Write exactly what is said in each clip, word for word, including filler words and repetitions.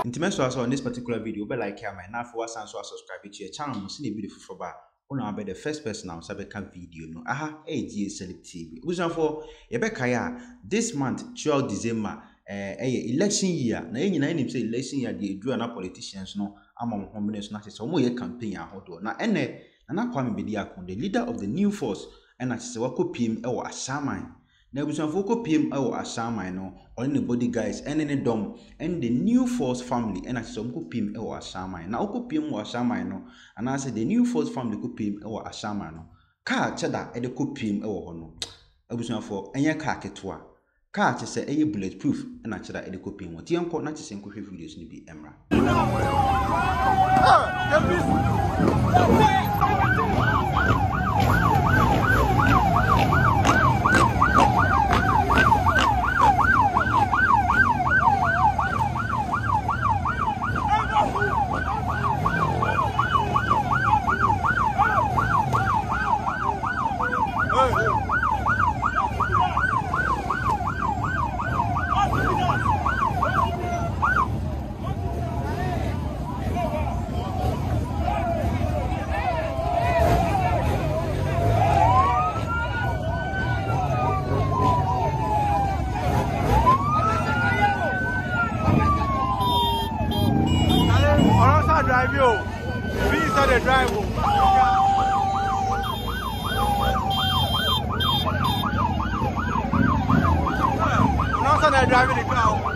Intimacy also on this particular video, but like here, my now for us and so subscribe to your channel. See the video for bar. Una be the first person now sabeka video no. Aha, hey Ghcelebs T V. Usan for yebeka ya this month twelve December eh eh election year. Na yen nyina nim say election year dey do na politicians no among homeless na say omo ye campaign ahodo. Na ene Nana Kwame Bediako, the leader of the new force, and I say wako P M e wo Ashaiman. Na usan for ko P M e wo Ashaiman no, all the body guys and any dom and the new force family and I say wako P M e wo Ashaiman. Na wako P M wo Ashaiman no, and I say the new force family ko P M e wo Ashaiman no. Car cheda e de ko P M e wo ho no. Abusan for enye car ketewa. Car che say eye bulletproof and I cheda e de ko P M wo. Ti enko na che say enko hwe videos ni bi emra. Drive you. We started drive. Now started driving the car.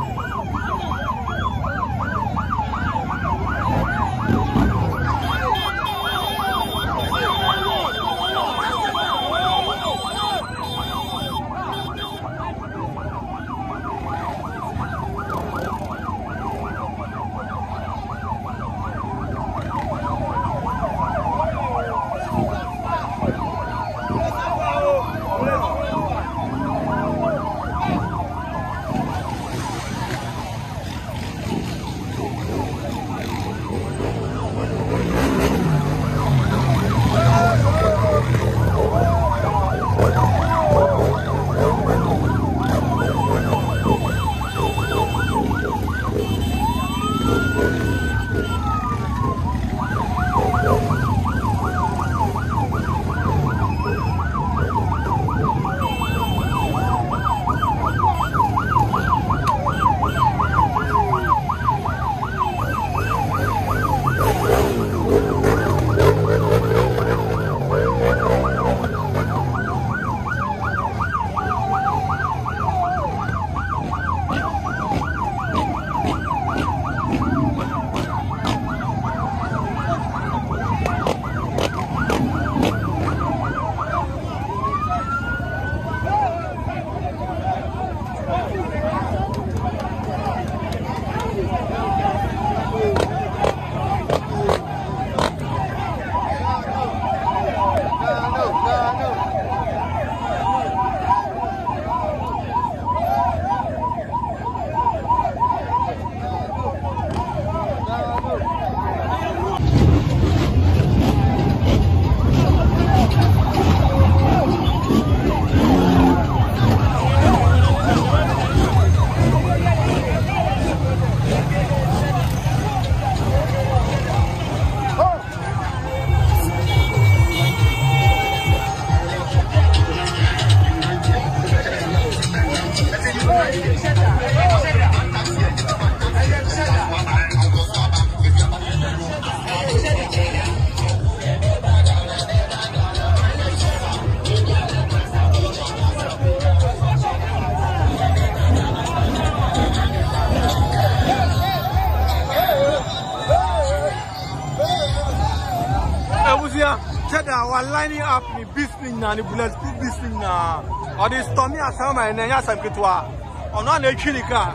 We're lining up the business now, the bulletproof business now. Or the stormy Ashaiman and Yasam Kitwa. On one Chinica,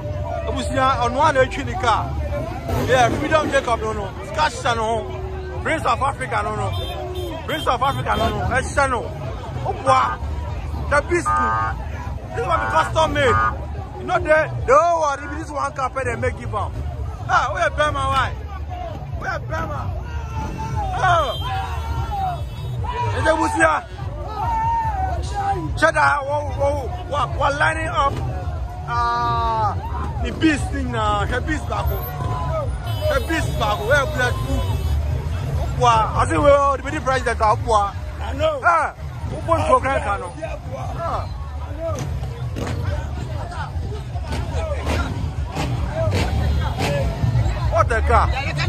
on one Chinica. Yeah, Freedom Jacob, no, no. Scash, no. Prince of Africa, no, no. Prince of Africa, no, no. Eshano. Opwa. The business. This one is custom made. You know, they don't worry, this one carpet they make give up. Ah, where Bama, why? Where Bama? Oh. Is it Musia? Cheddar, we're lining up uh, the beast thing now, the beast back home. A beast bag, where bullets proof. I say, well, the president of war. I know. Ah, who wants to go? What the car?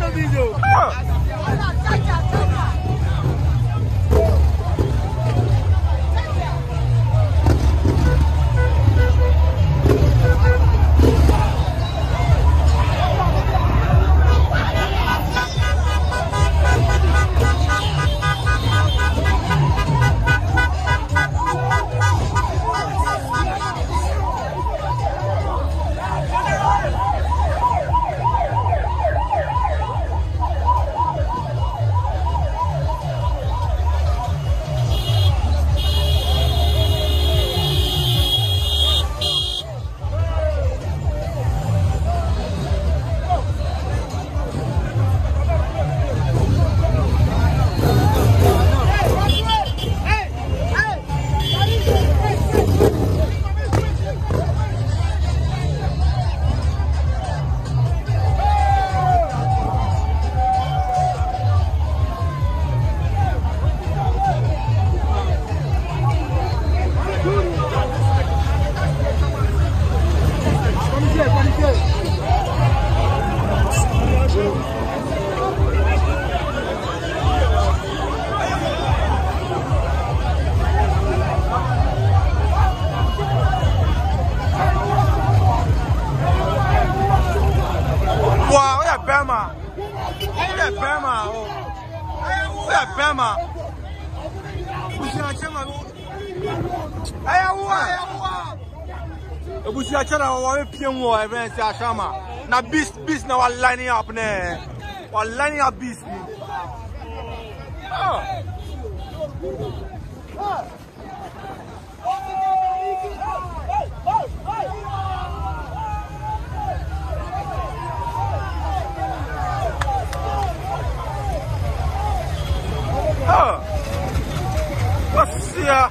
Ashaiman. Now beast, beast now are lining up there. We're lining up beast. Oh. Oh. What's here?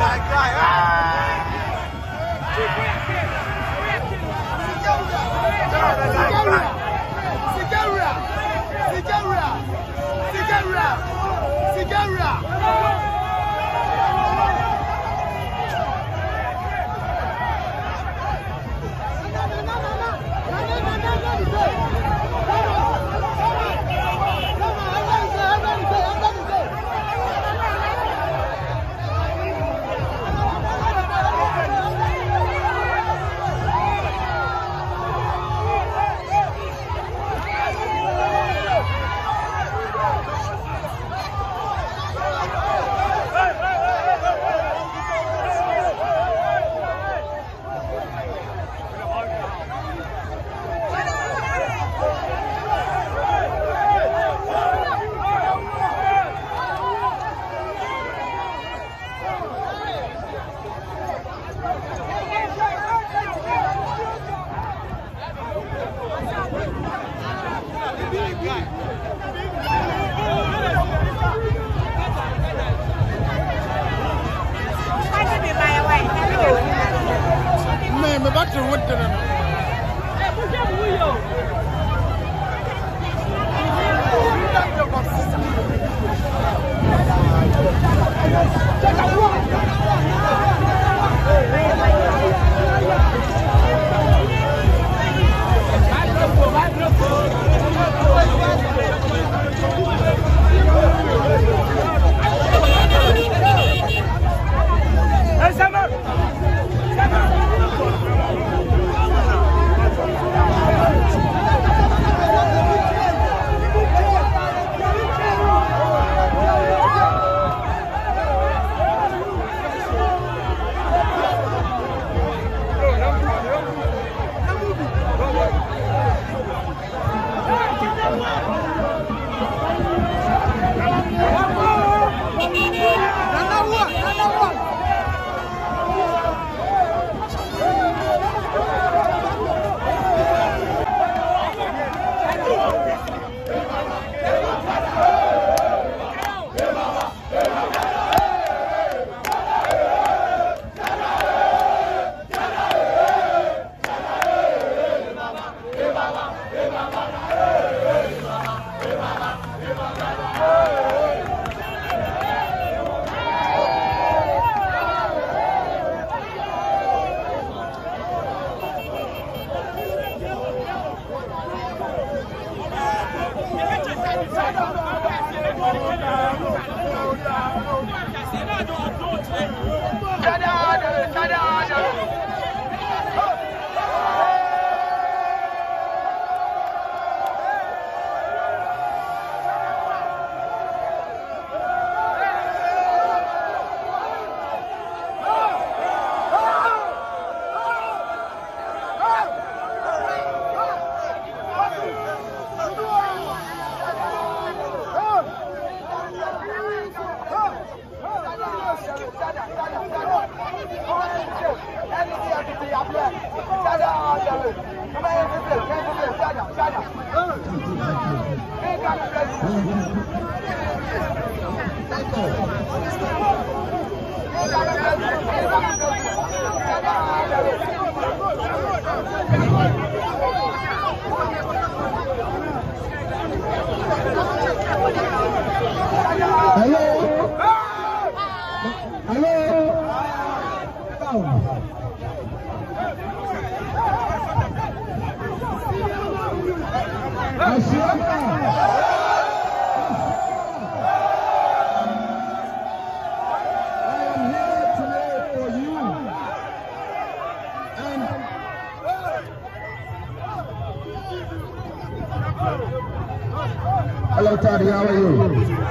Hello, Toddy, how are you?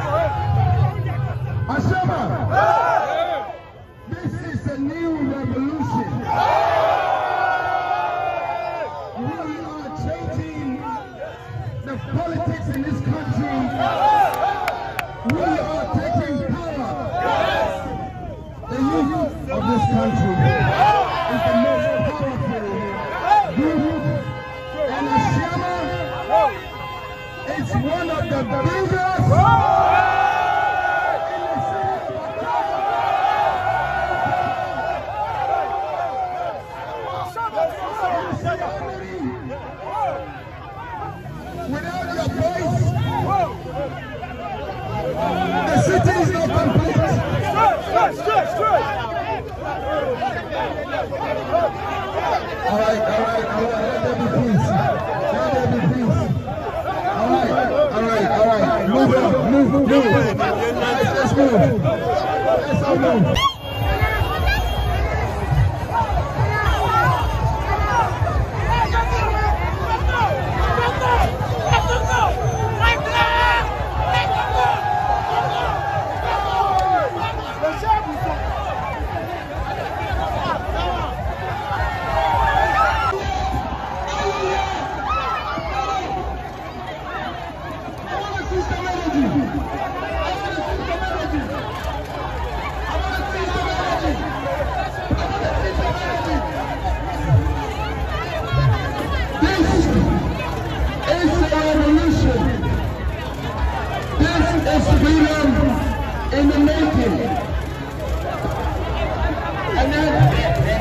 Ashaiman, this is a new revolution. We are changing the politics in this country. We are taking power. The youth of this country is the most powerful group. And Ashaiman, it's one of the biggest in the city of Freedom in the making. And then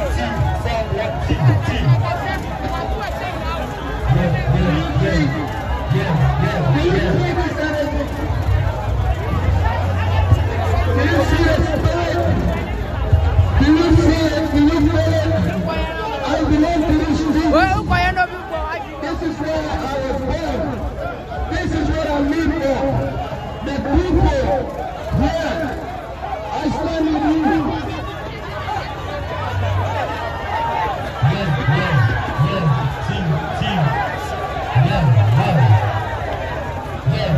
do you see the spirit? Do you see it? Do you feel it? I belong to this street. This is where I was born. This is what I live for. The people here, I stand with you. Yeah, yeah, yeah, team, team. Yeah, yeah, yeah.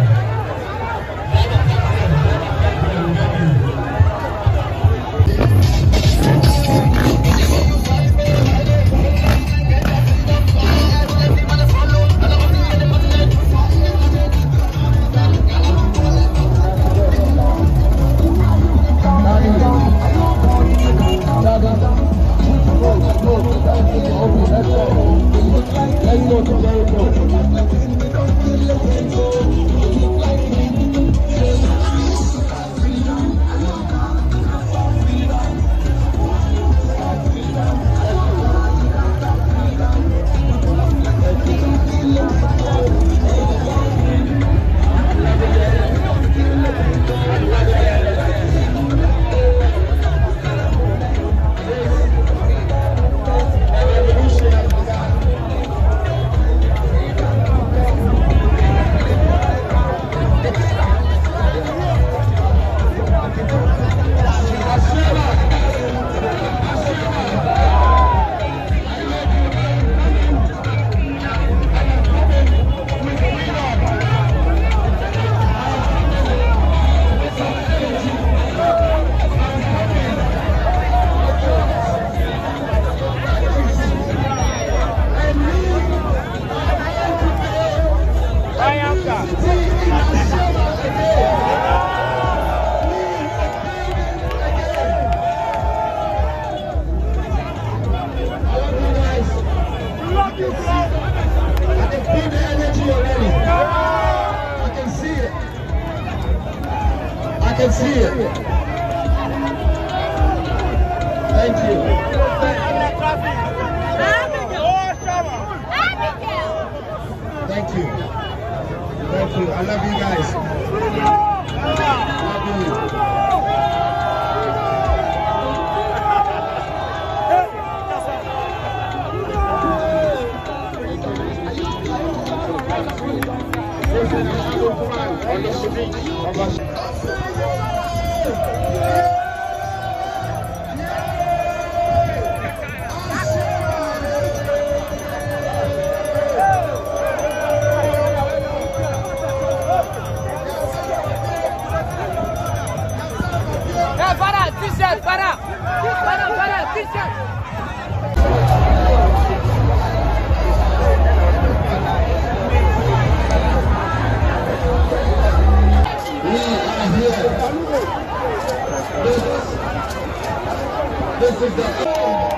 I can see it. Thank you. Thank you. Thank you. I love you guys. Love you. Para, t-shirt, para, para, para, t-shirt. This, this is the